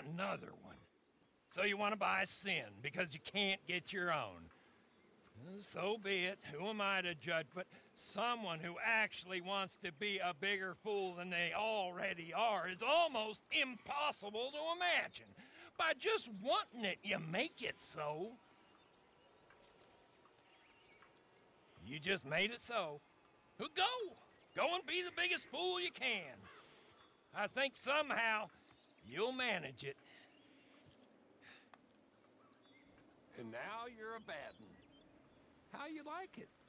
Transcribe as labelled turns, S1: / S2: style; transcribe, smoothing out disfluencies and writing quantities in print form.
S1: another one. So you want to buy sin because you can't get your own. So be it. Who am I to judge? But someone who actually wants to be a bigger fool than they already are is almost impossible to imagine. By just wanting it, you make it so. You just made it so. Well, go! Go and be the biggest fool you can. I think somehow you'll manage it. And now you're a bad one. How you like it?